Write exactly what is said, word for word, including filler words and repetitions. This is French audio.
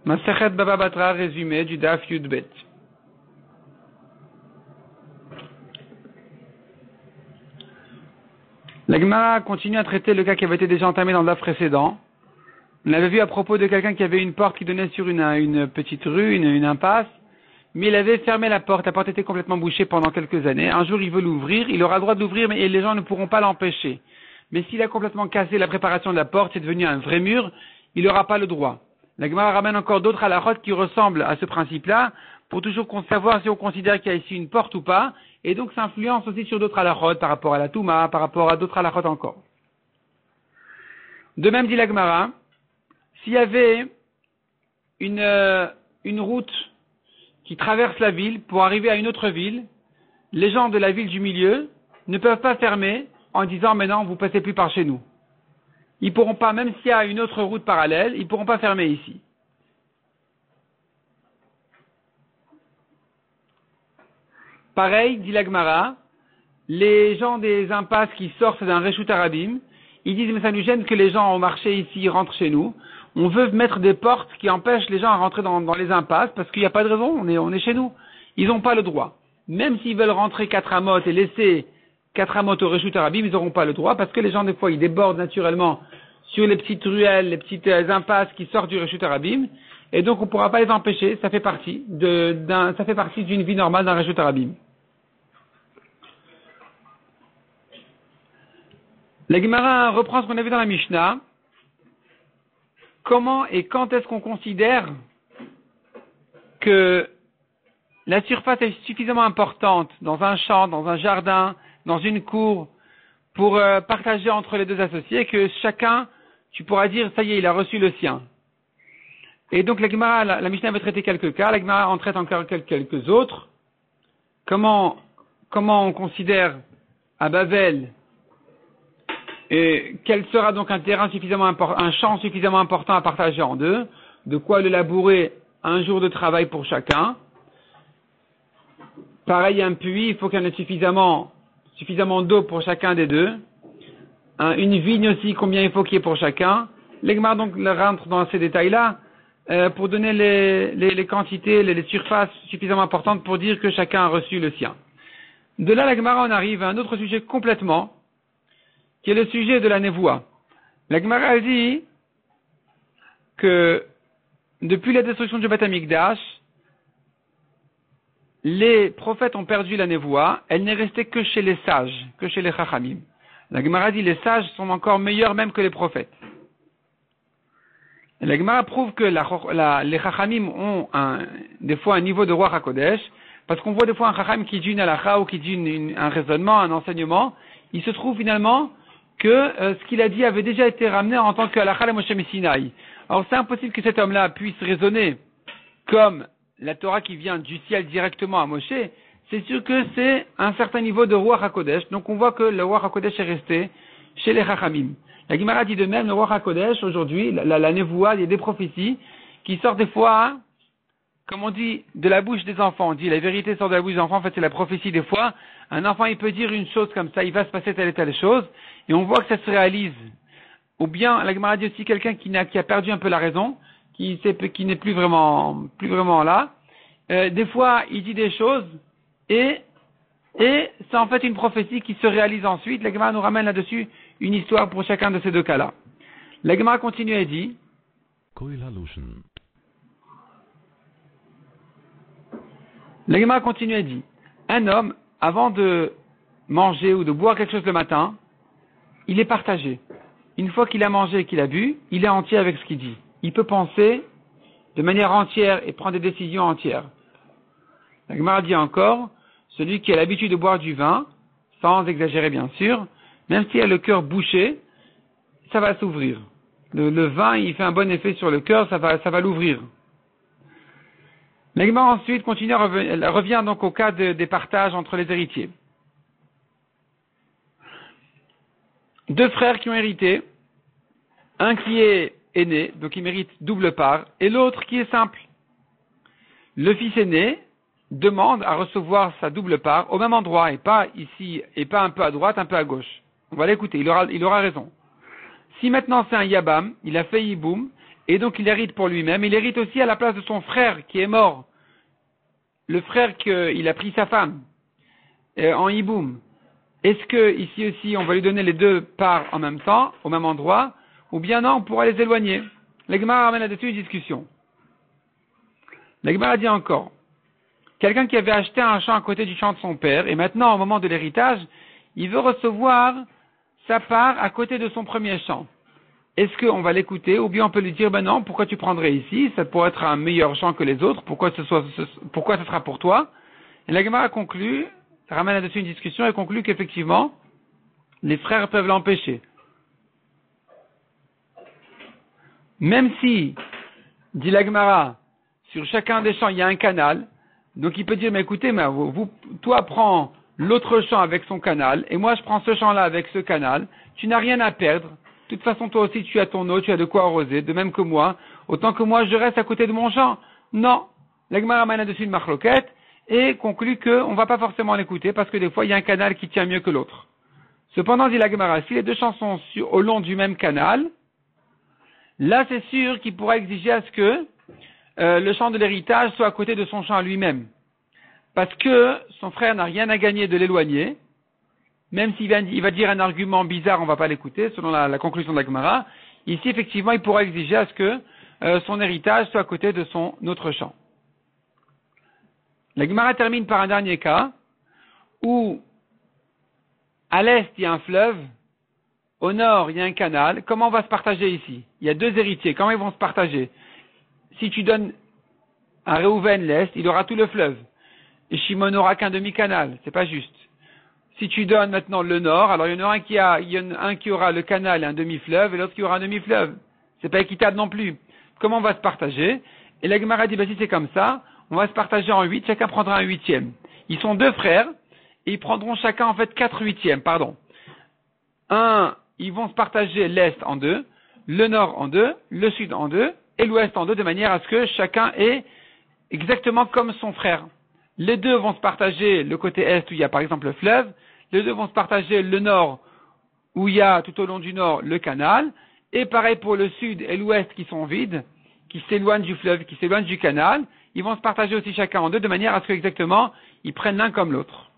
Masechet Baba Batra, résumé du Daf Yud Bet. La Gemara continue à traiter le cas qui avait été déjà entamé dans le Daf précédent. On l'avait vu à propos de quelqu'un qui avait une porte qui donnait sur une, une petite rue, une, une impasse, mais il avait fermé la porte. La porte était complètement bouchée pendant quelques années. Un jour, il veut l'ouvrir, il aura le droit de l'ouvrir, mais les gens ne pourront pas l'empêcher. Mais s'il a complètement cassé la préparation de la porte, c'est devenu un vrai mur, il n'aura pas le droit. La Gemara ramène encore d'autres halakhot qui ressemblent à ce principe-là, pour toujours savoir si on considère qu'il y a ici une porte ou pas, et donc ça influence aussi sur d'autres halakhot, par rapport à la Touma, par rapport à d'autres halakhot encore. De même dit la Gemara, s'il y avait une, euh, une route qui traverse la ville pour arriver à une autre ville, les gens de la ville du milieu ne peuvent pas fermer en disant « mais non, vous passez plus par chez nous ». Ils pourront pas, même s'il y a une autre route parallèle, ils pourront pas fermer ici. Pareil, dit la Gemara, les gens des impasses qui sortent d'un Reshut Arabim, ils disent mais ça nous gêne que les gens au marché ici rentrent chez nous. On veut mettre des portes qui empêchent les gens à rentrer dans, dans les impasses parce qu'il n'y a pas de raison, on est, on est chez nous. Ils n'ont pas le droit. Même s'ils veulent rentrer quatre amotes et laisser quatre amotes au Reshut Arabim, ils n'auront pas le droit parce que les gens des fois ils débordent naturellement sur les petites ruelles, les petites impasses qui sortent du Reshut Arabim, et donc on ne pourra pas les empêcher. Ça fait partie de, d'un, ça fait partie d'une vie normale d'un Reshut Arabim. La Gemara reprend ce qu'on a vu dans la Mishnah. Comment et quand est-ce qu'on considère que la surface est suffisamment importante dans un champ, dans un jardin, dans une cour, pour euh, partager entre les deux associés, que chacun, tu pourras dire, ça y est, il a reçu le sien. Et donc la Gemara, la, la Mishnah avait traité quelques cas, la Gemara en traite encore quelques autres. Comment, comment on considère à Babel, et quel sera donc un terrain suffisamment important, un champ suffisamment important à partager en deux, de quoi le labourer un jour de travail pour chacun. Pareil, un puits, il faut qu'il y en ait suffisamment, suffisamment d'eau pour chacun des deux. Un, une vigne aussi, combien il faut qu'il y ait pour chacun. L'Egmar donc rentre dans ces détails-là euh, pour donner les, les, les quantités, les, les surfaces suffisamment importantes pour dire que chacun a reçu le sien. De là, l'Egmar, on arrive à un autre sujet complètement, qui est le sujet de la névoie. La Gemara dit que depuis la destruction du Beth Amikdash, les prophètes ont perdu la névoie, elle n'est restée que chez les sages, que chez les chachamim. La Gemara dit les sages sont encore meilleurs même que les prophètes. Et la Gemara prouve que la, la, les chachamim ont un, des fois un niveau de roi HaKodesh, parce qu'on voit des fois un chacham qui dit une halakha ou qui dit une, une, un raisonnement, un enseignement, il se trouve finalement que euh, ce qu'il a dit avait déjà été ramené en tant que halakha le Moshe Messinaï. Alors c'est impossible que cet homme-là puisse raisonner comme la Torah qui vient du ciel directement à Moshe. C'est sûr que c'est un certain niveau de roi HaKodesh. Donc on voit que le roi HaKodesh est resté chez les Chachamim. La Gemara dit de même, le roi HaKodesh, aujourd'hui, la, la, la névoie, il y a des prophéties qui sortent des fois, comme on dit, de la bouche des enfants. On dit la vérité sort de la bouche des enfants. En fait, c'est la prophétie des fois. Un enfant, il peut dire une chose comme ça, il va se passer telle et telle chose, et on voit que ça se réalise. Ou bien, la Gemara dit aussi quelqu'un qui, n'a, qui a perdu un peu la raison, qui, qui n'est plus vraiment, plus vraiment là. Euh, des fois, il dit des choses, et, et c'est en fait une prophétie qui se réalise ensuite. La Gemara nous ramène là-dessus une histoire pour chacun de ces deux cas-là. La Gemara continue et dit, la Gemara continue et dit, un homme, avant de manger ou de boire quelque chose le matin, il est partagé. Une fois qu'il a mangé et qu'il a bu, il est entier avec ce qu'il dit. Il peut penser de manière entière et prendre des décisions entières. La Gemara dit encore, celui qui a l'habitude de boire du vin, sans exagérer bien sûr, même s'il a le cœur bouché, ça va s'ouvrir. Le, le vin, il fait un bon effet sur le cœur, ça va, ça va l'ouvrir. La Gemara ensuite continue, elle revient donc au cas de, des partages entre les héritiers. Deux frères qui ont hérité, un qui est aîné, donc il mérite double part, et l'autre qui est simple. Le fils aîné demande à recevoir sa double part au même endroit, et pas ici, et pas un peu à droite, un peu à gauche. On va l'écouter, il aura, il aura raison. Si maintenant c'est un Yabam, il a fait Yiboum, et donc il hérite pour lui-même, il hérite aussi à la place de son frère qui est mort, le frère qu'il a pris sa femme, euh, en hiboum. Est-ce que ici aussi on va lui donner les deux parts en même temps, au même endroit, ou bien non, on pourra les éloigner? La Gemara ramène là-dessus une discussion. La Gemara dit encore, quelqu'un qui avait acheté un champ à côté du champ de son père, et maintenant au moment de l'héritage, il veut recevoir sa part à côté de son premier champ. Est-ce qu'on va l'écouter, ou bien on peut lui dire, ben non, pourquoi tu prendrais ici? Ça pourrait être un meilleur champ que les autres, pourquoi ce soit, ce, pourquoi ce sera pour toi? Et la Gemara conclut, ça ramène là-dessus une discussion, et conclut qu'effectivement, les frères peuvent l'empêcher. Même si, dit la Gemara, sur chacun des champs, il y a un canal, donc il peut dire, mais écoutez, mais vous, vous, toi prends l'autre champ avec son canal, et moi je prends ce champ-là avec ce canal, tu n'as rien à perdre. De toute façon, toi aussi, tu as ton eau, tu as de quoi arroser, de même que moi. Autant que moi, je reste à côté de mon champ. Non. La Gemara ramène là-dessus une marloquette et conclut qu'on ne va pas forcément l'écouter parce que des fois, il y a un canal qui tient mieux que l'autre. Cependant, dit la Gemara, si les deux champs sont sur, au long du même canal, là, c'est sûr qu'il pourra exiger à ce que euh, le champ de l'héritage soit à côté de son champ à lui-même. Parce que son frère n'a rien à gagner de l'éloigner. Même s'il va, il va dire un argument bizarre, on ne va pas l'écouter, selon la, la conclusion de la Gemara. Ici, effectivement, il pourra exiger à ce que euh, son héritage soit à côté de son autre champ. La Gemara termine par un dernier cas, où à l'est, il y a un fleuve, au nord, il y a un canal. Comment on va se partager ici? Il y a deux héritiers, comment ils vont se partager? Si tu donnes à Réhouven l'est, il aura tout le fleuve. Et Shimon n'aura qu'un demi-canal, c'est pas juste. Si tu donnes maintenant le nord, alors il y en aura un qui a, il y en a un qui aura le canal et un demi-fleuve, et l'autre qui aura un demi-fleuve. C'est pas équitable non plus. Comment on va se partager? Et la Gemara dit, bah, si c'est comme ça, on va se partager en huit, chacun prendra un huitième. Ils sont deux frères, et ils prendront chacun en fait quatre huitièmes, pardon. Un, ils vont se partager l'est en deux, le nord en deux, le sud en deux, et l'ouest en deux, de manière à ce que chacun ait exactement comme son frère. Les deux vont se partager le côté est où il y a par exemple le fleuve, les deux vont se partager le nord où il y a tout au long du nord le canal, et pareil pour le sud et l'ouest qui sont vides, qui s'éloignent du fleuve, qui s'éloignent du canal, ils vont se partager aussi chacun en deux de manière à ce que exactement ils prennent l'un comme l'autre.